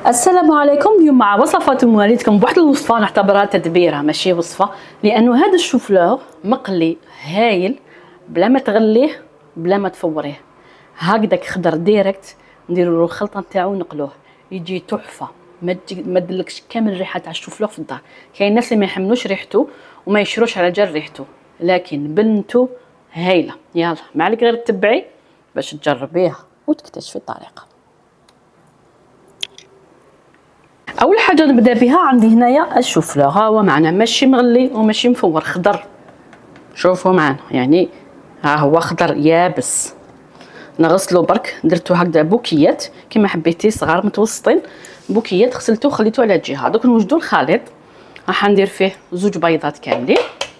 السلام عليكم. اليوم مع وصفات مواليدكم بواحد الوصفه نعتبرها تدبيره ماشي وصفه، لانه هذا الشوفلور مقلي هايل بلا ما تغليه بلا ما تفوريه، هكذاك خضر ديريكت نديروا له الخلطه نتاعو ونقلوه يجي تحفه. ما تدلكش كامل الريحه تاع الشوفلور في الدار. كاين الناس اللي ما يحملوش ريحته وما يشروش على جال ريحته، لكن بنته هايله. يلا ما عليك غير تتبعي باش تجربيها وتكتشفي الطريقه. اول حاجه نبدا بها عندي هنايا الشوفلور، ها هو معنا ماشي مغلي وماشي مفور، خضر. شوفوا معنا يعني ها هو خضر يابس. نغسلو برك، درتو هكذا بوكيات كما حبيتي، صغار متوسطين، بوكيات غسلتو خليتو على جهه. دوك نوجدو الخليط، راح ندير فيه 2 بيضات كاملين.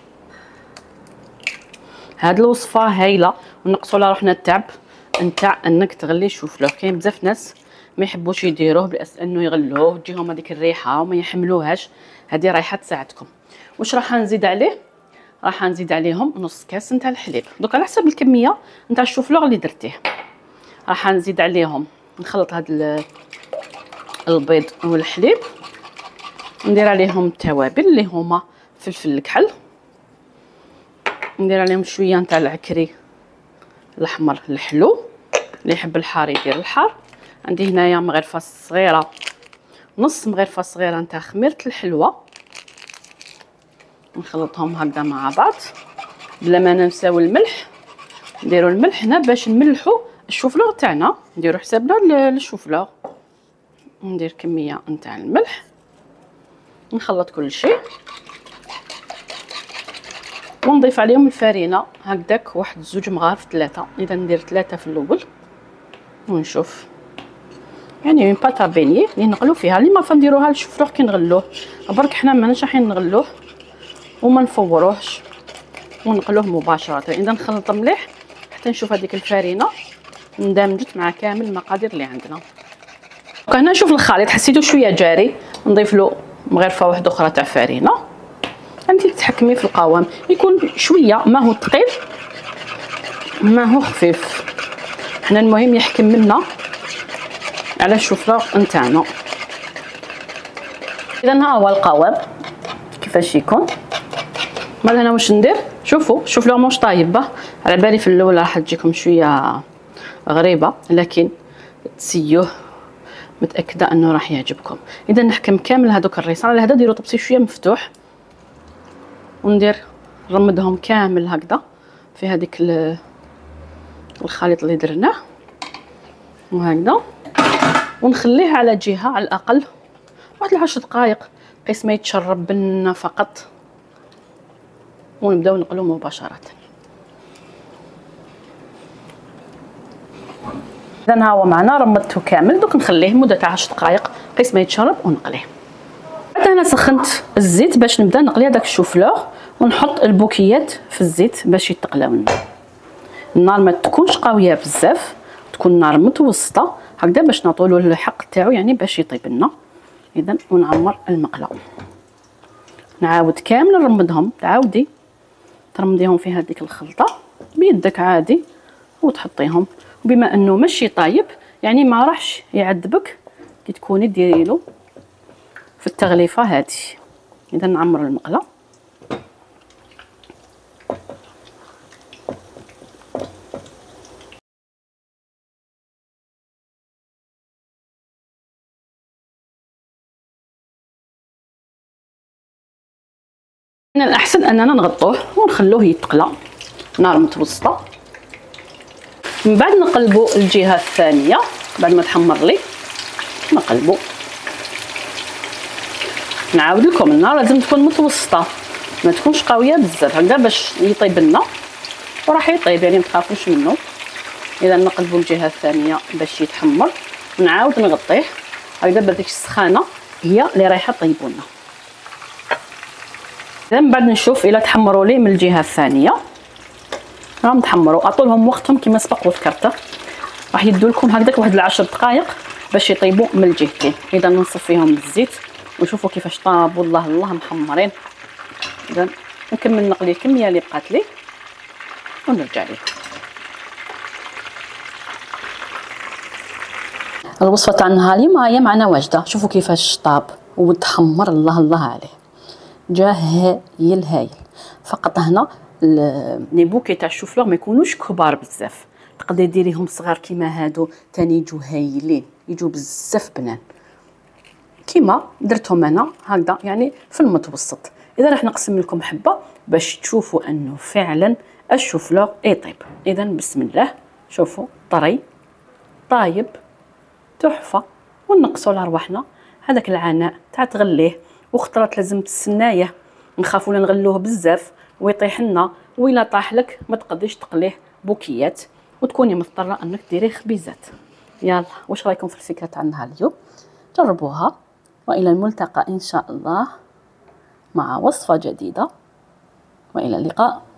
هاد الوصفه هايله ونقصوا على روحنا التعب نتاع انك تغلي الشوفلور. كاين بزاف ناس ما يحبوش يديروه بأس انه يغلوه تجيهم هذيك الريحه وما يحملوهاش. هذه رايحه تساعدكم. واش راح نزيد عليه؟ راح نزيد عليهم نص كاس نتاع الحليب، دوك على حسب الكميه نتاع الشوفلور اللي درتيه. راح نزيد عليهم، نخلط هاد البيض والحليب، ندير عليهم التوابل اللي هما فلفل الكحل، ندير عليهم شويه نتاع العكري الاحمر الحلو، اللي يحب الحار يدير الحار. عندي هنايا مغرفه صغيره، نص مغرفه صغيره نتاع خميره الحلوه، نخلطهم هكذا مع بعض بلا ما ننساو الملح. نديروا الملح هنا باش نملحوا الشوفلور تاعنا، نديروا حسابنا للشوفلور. ندير كميه نتاع الملح، نخلط كل شيء ونضيف عليهم الفرينه هكذاك واحد 2 مغارف 3. اذا ندير 3 في الاول ونشوف يعني اون باتا بيني اللي نقلو فيها، اللي ما فنديروها للشوفلور كي نغلوه برك. حنا ماناش رايحين نغلوه وما نفوروهش ونقلوه مباشره. اذا نخلط مليح حتى نشوف هذيك الفرينه اندمجت مع كامل المقادير اللي عندنا. هنا نشوف الخليط حسيتو شويه جاري، نضيف له مغرفه واحده اخرى تاع فرينه. انت تتحكمي في القوام، يكون شويه ما هو ثقيل ما هو خفيف. حنا المهم يحكم منا على الشوفلور نتاعنا. اذا ها هو القوام كيفاش يكون. مال هنا واش ندير؟ شوفوا الشوفلور موش طايب. على بالي في الاول راح تجيكم شويه غريبه، لكن تسيوه متاكده انه راح يعجبكم. اذا نحكم كامل هذوك الريصان. على هذا ديروا طبسي شويه مفتوح وندير نرمدهم كامل هكذا في هذيك الخليط اللي درناه وهكذا، ونخليه على جهه على الاقل واحد 10 دقائق قيس ما يتشرب بنا فقط، ونبداو نقلو مباشره. اذا ها هو معنا رمضته كامل، دوك نخليه مده 10 دقائق قيس ما يتشرب ونقليه. بعد انا سخنت الزيت باش نبدا نقلي هذاك الشوفلور، ونحط البوكيات في الزيت باش يتقلاو لنا. النار ما تكونش قويه بزاف، تكون النار متوسطه هكذا باش نعطولو الحق تاعو يعني باش يطيب لنا. اذا ونعمر المقله، نعاود كامل نرمدهم. تعاودي ترمديهم في هذيك الخلطه بيدك عادي وتحطيهم، وبما انه ماشي طايب يعني ما راحش يعذبك كي تكوني ديري له في التغليفه هذه. اذا نعمر المقله. من الاحسن اننا نغطوه ونخلوه يتقلى نار متوسطه. من بعد نقلبو الجهه الثانيه بعد ما تحمر لي، نقلبو. نعاود لكم النار لازم تكون متوسطه ما تكونش قويه بزاف هكذا باش يطيب لنا، وراح يطيب يعني ما تخافوش منه. اذا نقلبو الجهه الثانيه باش يتحمر ونعاود نغطيه هكذا بهذيك السخانه هي اللي رايحه طيبوا لنا. اذا من بعد نشوف الا تحمروا لي من الجهه الثانيه، راهم تحمروا. اعطولهم وقتهم كما سبق وذكرته، راح يدوا لكم هكذاك واحد 10 دقائق باش يطيبوا من الجهتين. اذا نصفيهم بالزيت وشوفوا كيفاش طابوا. الله محمرين. اذا نكمل نقلي الكميه اللي بقات لي ونرجع لكم. الوصفه تاع النهار اليوم هي معنا واجده. شوفوا كيفاش طاب وتحمر، الله الله عليه، جا هايل هايل. فقط هنا لي بوكي تاع الشوفلور ما يكونوش كبار بزاف، تقدري ديريهم صغار كيما هادو تاني يجوا هايلين، يجوا بزاف بنان كيما درتهم انا هكذا، يعني في المتوسط. اذا راح نقسم لكم حبه باش تشوفوا انه فعلا الشوفلور يطيب. اذا بسم الله، شوفوا طري طايب تحفه. ونقصوا لارواحنا هذاك العناء تاع تغليه، وخطرات لازم تسنايه، نخافوا نغلوه بزاف ويطيح لنا، وإلا طاح لك ما تقدريش تقليه بوكيات وتكوني مضطره انك ديري خبيزات. يلا واش رايكم في الفكره تاع النهار اليوم؟ جربوها، والى الملتقى ان شاء الله مع وصفه جديده، والى اللقاء.